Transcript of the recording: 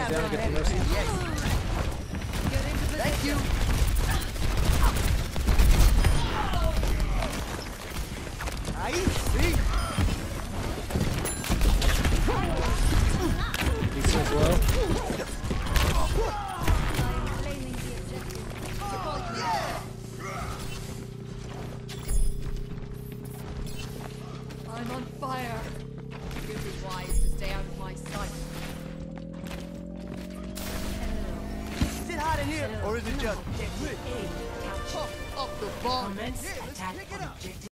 down and get the mercy. Thank you. Ahí, sí. Decent blow. I'm on fire. You'd be wise to stay out of my sight. Is it hot in here, or is it just Objective A captured. off the bar? Commence Yeah, let's attack pick it on up. objective.